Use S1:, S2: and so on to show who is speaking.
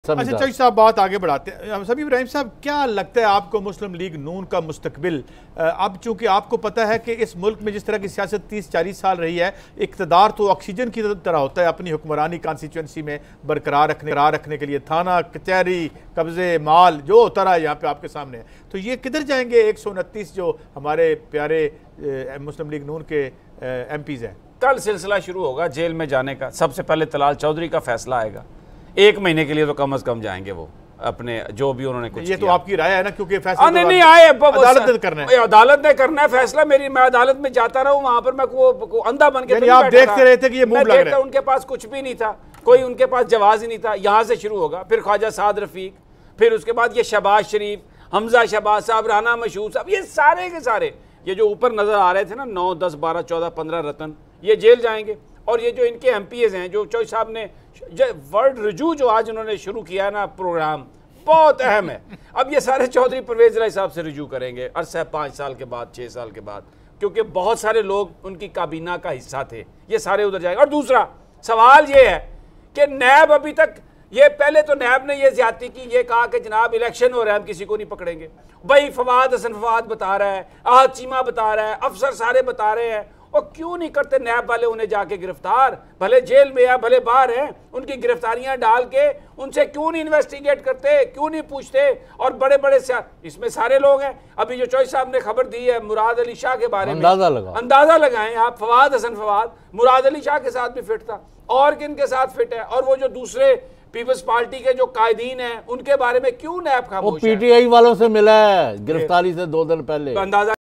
S1: अच्छा चौधरी साहब, बात आगे बढ़ाते हैं। सभी इब्राहिम साहब, क्या लगता है आपको मुस्लिम लीग नून का मुस्तकबिल? अब चूंकि आपको पता है कि इस मुल्क में जिस तरह की सियासत 30-40 साल रही है, इक़्तिदार तो ऑक्सीजन की तरह होता है, अपनी हुक्मरानी कॉन्स्टिट्यूंसी में बरकरार रखने के लिए थाना कचहरी कब्जे माल जो होता रहा यहाँ पे आपके सामने। तो ये किधर जाएंगे 129 जो हमारे प्यारे मुस्लिम लीग नून के MPs हैं?
S2: कल सिलसिला शुरू होगा जेल में जाने का। सबसे पहले तलाल चौधरी का फैसला आएगा। 1 महीने के लिए तो कम से कम जाएंगे वो, अपने जो भी उन्होंने कुछ
S1: ये
S2: किया।
S1: तो आपकी राय है ना, क्योंकि फैसला
S2: नहीं आए,
S1: अदालत ने करना है।
S2: अदालत ने करना है फैसला। मैं अदालत में जाता रहा हूँ, वहां पर मैं अंधा बन के
S1: आप देखते रहे थे कि ये मूव लग रहा है।
S2: उनके पास कुछ भी नहीं था, कोई उनके पास जवाब ही नहीं था। यहाँ से शुरू होगा, फिर ख्वाजा साद रफीक, फिर उसके बाद ये शहबाज शरीफ, हमजा शहबाज साहब, राना मशहूर साहब, ये सारे के सारे ये जो ऊपर नजर आ रहे थे ना 9, 10, 12, 14, 15 रतन, ये जेल जाएंगे। और ये जो इनके MPs हैं, जो चौधरी साहब ने वर्ल्ड रिजू जो आज उन्होंने शुरू किया है ना प्रोग्राम, बहुत अहम है। अब ये सारे चौधरी परवेज राय साहब से रिजू करेंगे अरसा 5 साल के बाद, 6 साल के बाद, क्योंकि बहुत सारे लोग उनकी काबीना का हिस्सा थे, ये सारे उधर जाएंगे। और दूसरा सवाल ये है कि नैब अभी तक, ये पहले तो नैब ने ये ज्यादती की, ये कहा कि जनाब इलेक्शन हो रहा है, हम किसी को नहीं पकड़ेंगे। भाई फवाद हसन फवाद बता रहा है, आहद चीमा बता रहा है, अफसर सारे बता रहे हैं, और क्यों नहीं करते नैब वाले उन्हें जाके गिरफ्तार? भले जेल में या भले बाहर हैं, उनकी गिरफ्तारियां डाल के उनसे क्यों नहीं इन्वेस्टिगेट करते, क्यों नहीं पूछते? और बड़े बड़े इसमें सारे लोग हैं। अभी जो चौधरी साहब ने खबर दी है मुराद अली शाह के बारे में, अंदाजा लगाएं आप। फवाद हसन फवाद मुराद अली शाह के साथ भी फिट था, और किन के साथ फिट है? और वो जो दूसरे पीपल्स पार्टी के जो कायदीन हैं, उनके बारे में क्यों नैब खामोश है?
S3: PTI वालों से मिला है गिरफ्तारी से 2 दिन पहले।
S2: अंदाजा